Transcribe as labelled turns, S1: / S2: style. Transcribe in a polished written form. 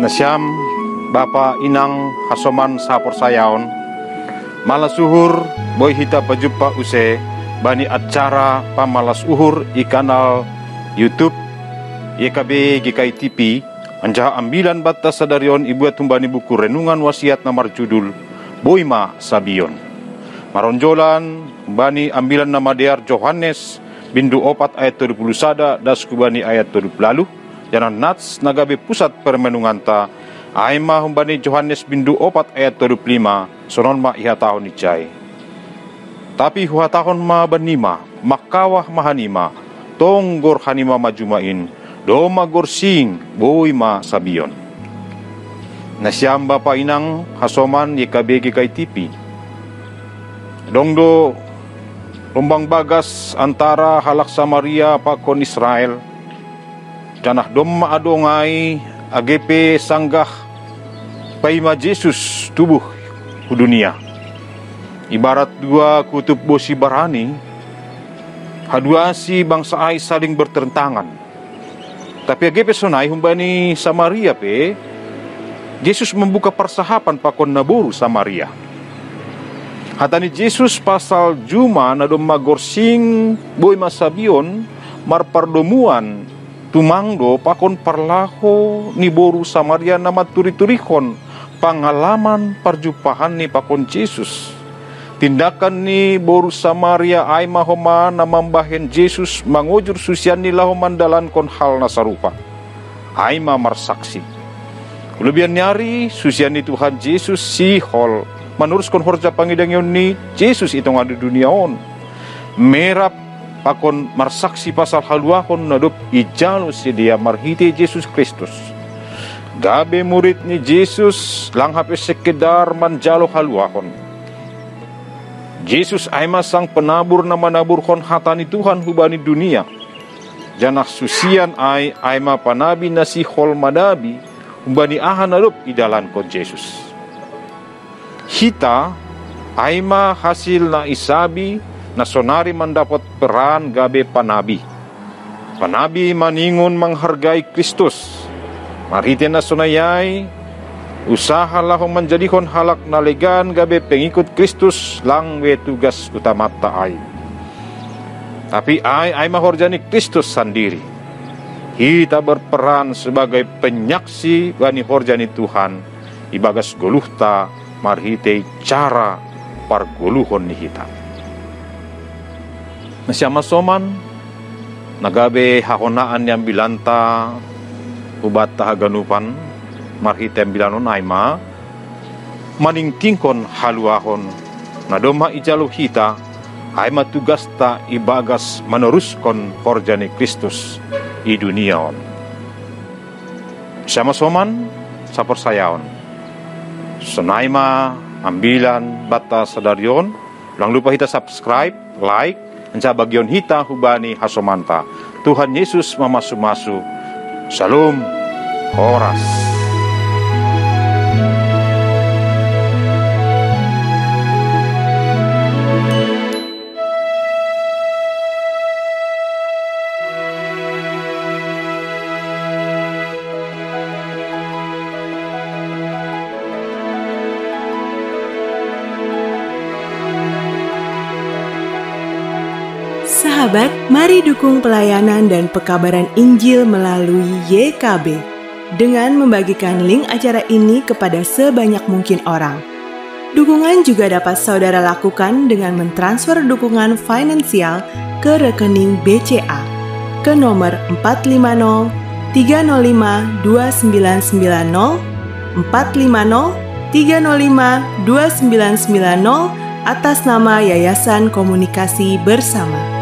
S1: Nasyam Bapa Inang Hasoman Sapor Sayaon Malas uhur boy hita pajumpa use bani acara pamalas uhur i kanal YouTube YKB GKI TV anjaha ambilan batas sadarion ibu tumbani buku renungan wasiat nomor judul Boima Sabion maronjolan bani ambilan nama dear Johannes bindu 4 ayat 21 das kubani ayat 20 lalu janan nats nagabe pusat permenunganta aima humbani Johannes bindu 4 ayat 25 sonon ma iha tahun icai tapi huha tahun ma banima makawah mahanima tonggor hanima majumain doma gorsing boima sabion nasyam Bapa Inang Hasoman YKB GKI TV dongdo lombang bagas antara halak Samaria pakon Israel danah domma adongai AGP sanggah paima Yesus tubuh ku dunia ibarat dua kutub bosi barani haduasi bangsa ai saling bertentangan tapi AGP sonai humbani Samaria pe Yesus membuka persahapan pakon naboru Samaria hatani Yesus pasal juma nadom magorsing boy masabion marpardomuan tumangdo pakon parlaho ni boru Samaria nama turi-turikon pengalaman perjumpaan ni pakon Yesus tindakan ni boru Samaria ay mahoma nama mbahen Yesus mangujur susian ni lahoman dalan kon hal nasarupa ay marsaksi kelebihan nyari susian ni Tuhan Yesus si hol manuruskan horja pangidang yon ni Yesus itong ada dunia on merap pakon marsaksi pasal haluahon nadop ijalo sedia marhite Yesus Kristus gabe murid ni Yesus lang hape sekedar manjalo haluahon Yesus aima sang penabur na manaburkon hatani Tuhan hubani dunia janah susian aima panabi nasi hol madabi hubani aha nadop idalan kon Yesus hita aima hasil na isabi na sonari mendapat peran gabe panabi maningun menghargai Kristus marhite na sonayai usaha lahong menjadikon halak nalegan gabe pengikut Kristus lang we tugas utama taai tapi ai mahorjani Kristus sendiri kita berperan sebagai penyaksi bani horjani Tuhan ibagas goluhta marhite cara pargoluhon ni hita nasyama soman nagabe hahonaan yang bilanta ubat tahaganupan marhite bilanon aima maningtingkon haluahon nadoma ijalo hita aima tugas ta ibagas meneruskan horjani Kristus di dunia on sama soman sapor sayaon Sonaima ambilan bata sadarion lang lupa hita subscribe like anca bagion hita hubani hasomanta Tuhan Yesus mamasu-masu Shalom Horas.
S2: Sahabat, mari dukung pelayanan dan pekabaran Injil melalui YKB dengan membagikan link acara ini kepada sebanyak mungkin orang. Dukungan juga dapat saudara lakukan dengan mentransfer dukungan finansial ke rekening BCA ke nomor 450 305 2990 450 305 2990 atas nama Yayasan Komunikasi Bersama.